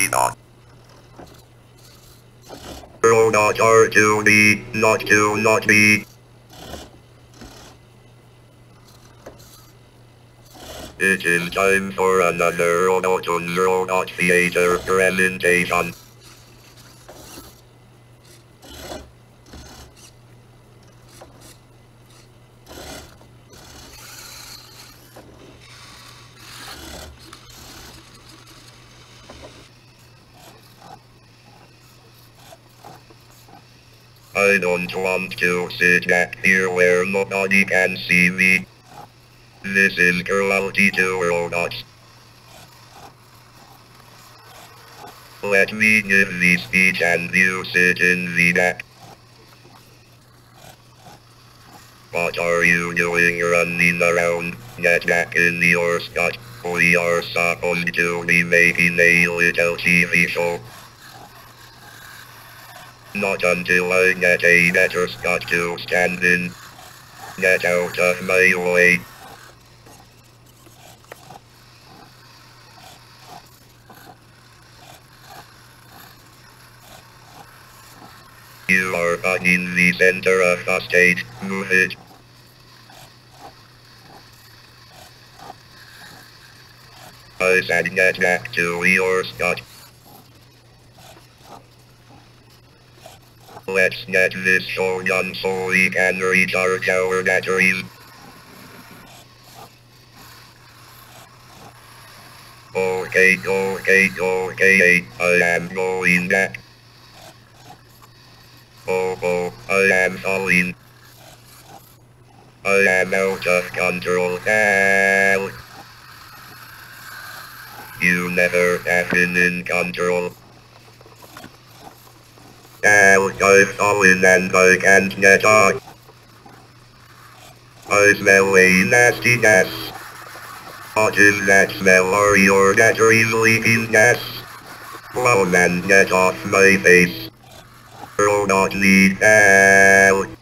FloppyBot. Not R2B, not to not B. It is time for another RoboToons Robot Theater presentation. I don't want to sit back here where nobody can see me. This is cruelty to robots. Let me give the speech and you sit in the back. What are you doing running around? Get back in your spot. We are supposed to be making a little TV show. Not until I get a better spot to stand in. Get out of my way. You are back in the center of the stage. Move it. I said get back to your spot. Let's get this show done so we can recharge our batteries. Okay, I am going back. Oh, I am falling. I am out of control. Ow. You never have been in control. Ow, I've fallen and I can't get up. I smell a nasty gas. What is that smell? Are your batteries leaking gas? Whoa man, get off my face. Robot lead. Ow.